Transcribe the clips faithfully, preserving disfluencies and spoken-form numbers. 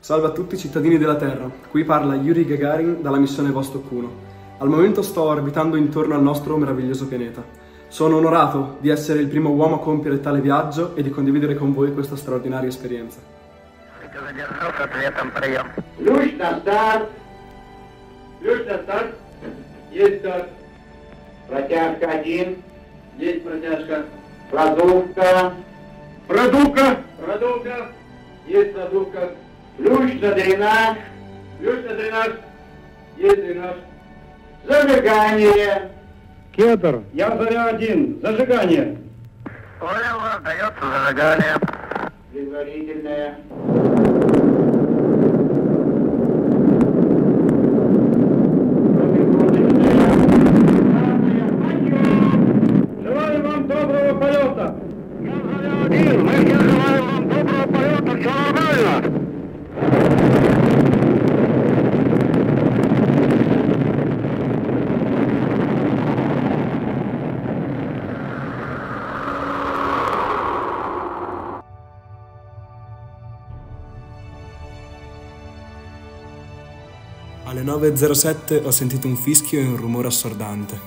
Salve a tutti i cittadini della Terra, qui parla Yuri Gagarin dalla missione Vostok uno. Al momento sto orbitando intorno al nostro meraviglioso pianeta. Sono onorato di essere il primo uomo a compiere tale viaggio e di condividere con voi questa straordinaria esperienza. Ключ на старт. Ключ на старт. Есть старт. Протяжка один. Есть протяжка. Продувка. Продувка. Продувка. Есть продувка. Ключ на дренаж. Ключ на дренаж. Есть дренаж. Зажигание. Кетр. Я заря один. Зажигание. Понял, дается зажигание. Предварительное. Желаю вам доброго полета. Я заря один. Мы все желаем вам доброго полета. Все нормально. Alle nove e zero sette ho sentito un fischio e un rumore assordante.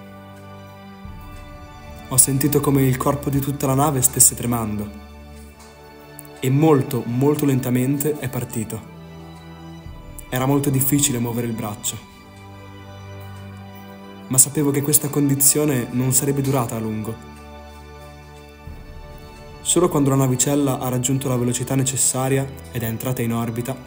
Ho sentito come il corpo di tutta la nave stesse tremando e molto, molto lentamente è partito. Era molto difficile muovere il braccio, ma sapevo che questa condizione non sarebbe durata a lungo. Solo quando la navicella ha raggiunto la velocità necessaria ed è entrata in orbita,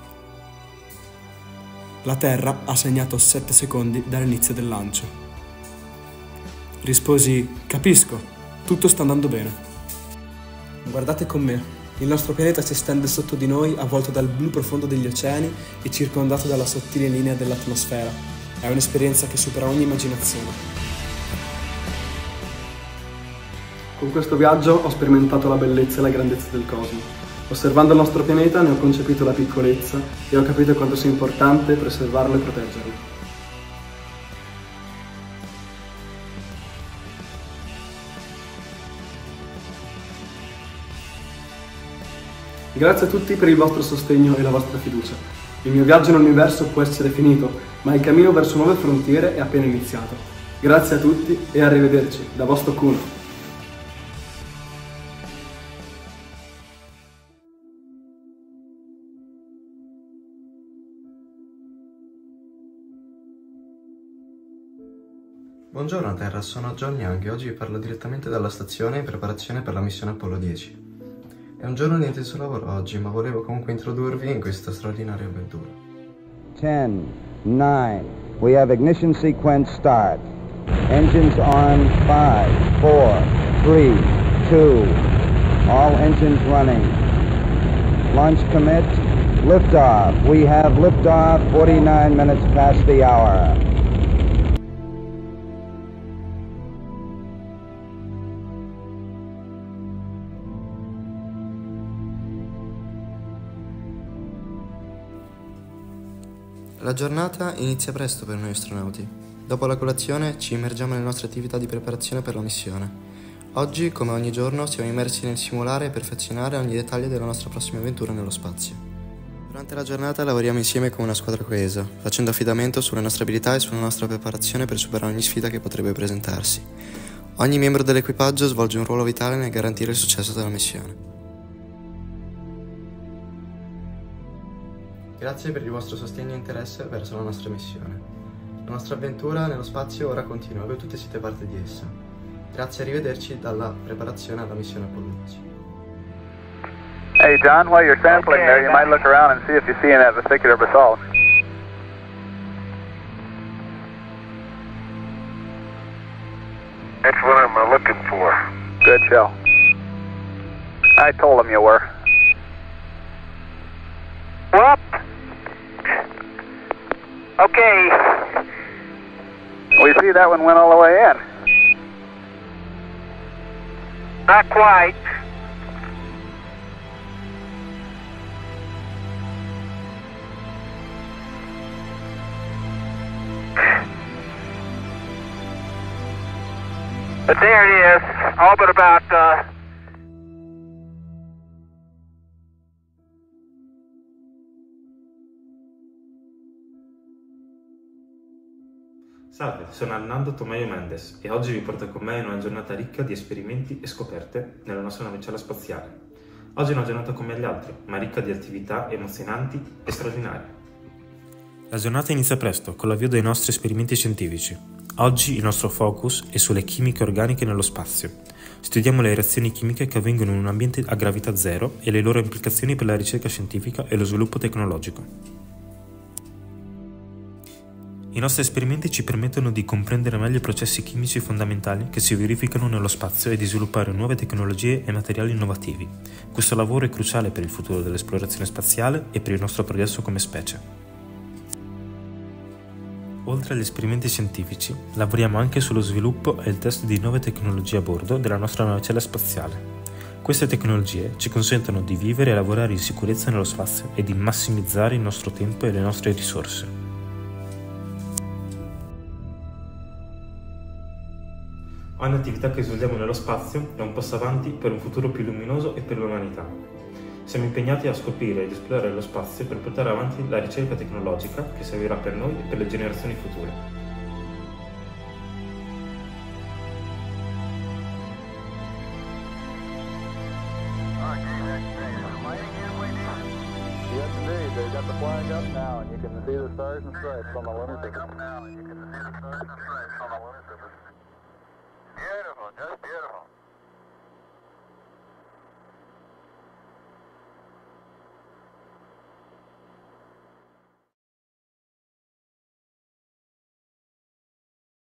la Terra ha segnato sette secondi dall'inizio del lancio. Risposi: capisco, tutto sta andando bene. Guardate con me, il nostro pianeta si estende sotto di noi, avvolto dal blu profondo degli oceani e circondato dalla sottile linea dell'atmosfera. È un'esperienza che supera ogni immaginazione. Con questo viaggio ho sperimentato la bellezza e la grandezza del cosmo. Osservando il nostro pianeta ne ho concepito la piccolezza e ho capito quanto sia importante preservarlo e proteggerlo. Grazie a tutti per il vostro sostegno e la vostra fiducia. Il mio viaggio nell'universo può essere finito, ma il cammino verso nuove frontiere è appena iniziato. Grazie a tutti e arrivederci da Vostok uno. Buongiorno Terra, sono John Young e oggi vi parlo direttamente dalla stazione in preparazione per la missione Apollo dieci. È un giorno di intenso lavoro oggi, ma volevo comunque introdurvi in questa straordinaria avventura. ten, nine, we have ignition sequence start. Engines on, five, four, three, two, all engines running. Launch commit, liftoff. We have liftoff, forty-nine minutes past the hour. La giornata inizia presto per noi astronauti. Dopo la colazione ci immergiamo nelle nostre attività di preparazione per la missione. Oggi, come ogni giorno, siamo immersi nel simulare e perfezionare ogni dettaglio della nostra prossima avventura nello spazio. Durante la giornata lavoriamo insieme come una squadra coesa, facendo affidamento sulle nostre abilità e sulla nostra preparazione per superare ogni sfida che potrebbe presentarsi. Ogni membro dell'equipaggio svolge un ruolo vitale nel garantire il successo della missione. Grazie per il vostro sostegno e interesse verso la nostra missione. La nostra avventura nello spazio ora continua e voi tutti siete parte di essa. Grazie e arrivederci dalla preparazione alla missione Apollo dieci. Hey John, while you're sampling there, you might look around and see if you see any vesicular basalt. That's what I'm looking for. Good show. I told him you were. What? Okay. We see that one went all the way in. Not quite. But there it is, all but about uh, Salve, sono Arnaldo Tomaio Mendes e oggi vi porto con me in una giornata ricca di esperimenti e scoperte nella nostra navicella spaziale. Oggi è una giornata come gli altri, ma ricca di attività emozionanti e straordinarie. La giornata inizia presto, con l'avvio dei nostri esperimenti scientifici. Oggi il nostro focus è sulle chimiche organiche nello spazio. Studiamo le reazioni chimiche che avvengono in un ambiente a gravità zero e le loro implicazioni per la ricerca scientifica e lo sviluppo tecnologico. I nostri esperimenti ci permettono di comprendere meglio i processi chimici fondamentali che si verificano nello spazio e di sviluppare nuove tecnologie e materiali innovativi. Questo lavoro è cruciale per il futuro dell'esplorazione spaziale e per il nostro progresso come specie. Oltre agli esperimenti scientifici, lavoriamo anche sullo sviluppo e il test di nuove tecnologie a bordo della nostra navicella spaziale. Queste tecnologie ci consentono di vivere e lavorare in sicurezza nello spazio e di massimizzare il nostro tempo e le nostre risorse. Ogni attività che svolgiamo nello spazio è un passo avanti per un futuro più luminoso e per l'umanità. Siamo impegnati a scoprire ed esplorare lo spazio per portare avanti la ricerca tecnologica che servirà per noi e per le generazioni future. Yes, indeed. They've got the flag up now, and you can see the stars and stripes on the lunar surface.